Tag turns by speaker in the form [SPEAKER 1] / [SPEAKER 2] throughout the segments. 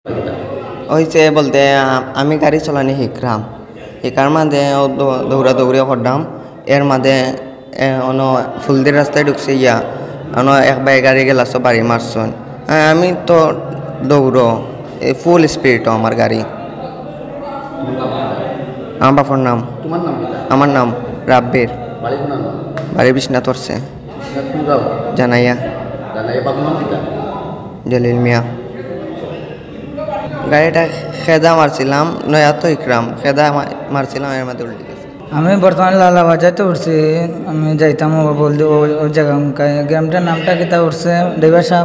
[SPEAKER 1] হয়েছে বলতে আমি গাড়ি চালানি শিখলাম শিকার মাঝে দৌড়াদৌড়ি করলাম এর মাঝে ফুলদের রাস্তায় ঢুকছে ইয়া এক বাই গাড়ি গেলাস বাড়ি মারছন আমি তো দৌড়ো ফুল স্পিড আমার গাড়ি। আমার বাপর নাম আমার নাম রাব্বির বাড়ি বিশ্বনাথ করছে জানাইয়া জলিল মিয়া। গাড়িটা খেদা মারছিলাম নয়া তো ইকরাম খেদা মারছিলাম এর মধ্যে উল্টে গেছে।
[SPEAKER 2] আমি বর্তমানে লালা বাজাইতে উঠছি আমি যাইতাম বলতে ওই জায়গা গ্রামটার নামটা কিতা উঠছে ড্রাইভার সাহেব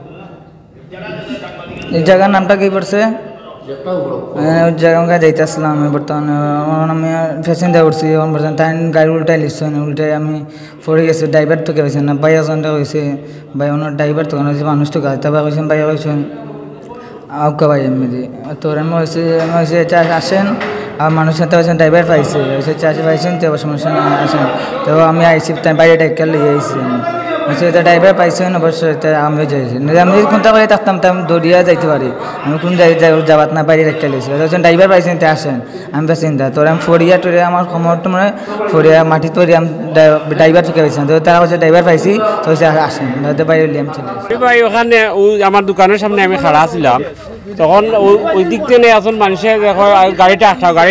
[SPEAKER 2] এই জায়গার নামটা কি পড়ছে ওই জায়গা যাইতেছিলাম আমি বর্তমানে আমি ফেসিন দিয়ে উঠছি তাই গাড়ি উল্টাই লিখছে উল্টাই আমি পড়ে গেছি ড্রাইভার তো হয়েছে না ভাই এজনটা হয়েছে ভাই ওনার ড্রাইভার তো হয়েছে মানুষ তো গাড়ি তারপর হয়েছেন ভাইয়া হয়েছেন আউকা ভাই এমনি তো আমি হয়েছে আসেন আর মানুষের সাথে হয়েছেন ড্রাইভার পাইছে হয়েছে চাষি পাইছেন তো সমস্যা আসেন তো আমি আইসি তাই বাইরে ডাইকার লিয়ে আইসি আমি এটা ড্রাইভার পাইছেন অবশ্যই আমি যাইছি আমি যদি কোনটা করে থাকতাম তো আমি দৌড়িয়া যাইতে পারি আমি কোন যাবাত না বাইরে একটা লিয়েছি হচ্ছেন ড্রাইভার পাইছেন তো আসেন আমি তো চিন্তা তোর আমি ফরিয়া টরে আমার সময়টা মানে ফরিয়া মাটি তৈরি আমি ড্রাইভার চুকে পাইছি তো তারা হচ্ছে ড্রাইভার পাইছি তো হচ্ছে আসেন বাইরে লিয়ে আমি চলে
[SPEAKER 3] ভাই ওখানে আমার দোকানের সামনে আমি খাড়া ছিলাম তখন ওই দিক থেকে আসুন মানুষের দেখো গাড়িটা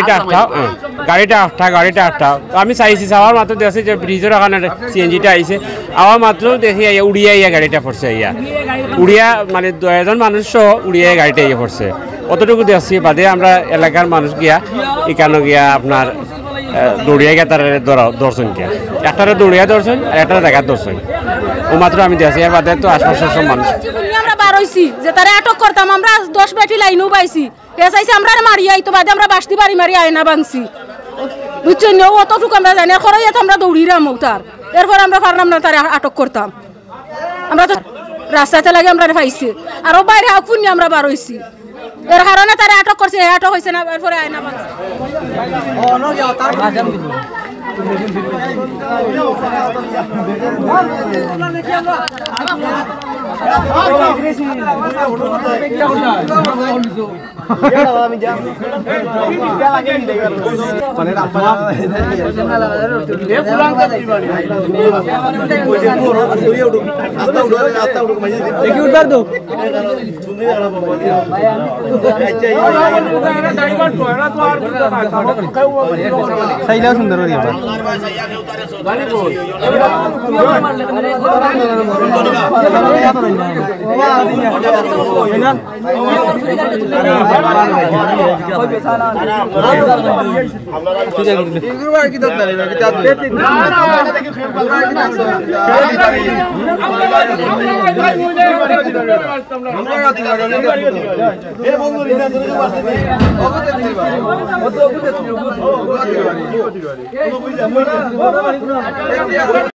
[SPEAKER 3] আটটাও আমি চাইছি যাওয়ার মাত্র দেখছি যে ব্রিজের ওখানে সিএনজিটা আইছে আওয়ার মাত্র দেখি উড়িয়া গাড়িটা পড়ছে উড়িয়া মানে 2জন মানুষ সহ উড়িয়া গাড়িটা পড়ছে অতটুকু দেখছি বাদে আমরা এলাকার মানুষ গিয়া এখানে গিয়া আপনার দৌড়িয়া গিয়া তার দর্শন গিয়া একটারে দৌড়িয়া দর্শন আর একটা জায়গার দর্শন ও মাত্র আমি দেখছি এর বাদে তো আশপাশের সব মানুষ
[SPEAKER 4] যে তারা আটক করতাম আমরা 10 বেটি লাইনও পাইছি চাইছি আমরা মারি আইতো বাদে আমরা বাসতি বাড়ি মারি আয়না ভাঙছি বুঝছেন অতটুকু আমরা জানি খরাই আমরা দৌড়িলাম তার এরপর আমরা পারলাম না তারা আটক করতাম আমরা তো রাস্তাতে লাগে আমরা পাইছি আরো বাইরে পুণ্য আমরা বার হইছি এর কারণে তারা আটক করছে আটক হয়েছে না এরপরে আয়না ভাঙছি
[SPEAKER 5] সুন্দর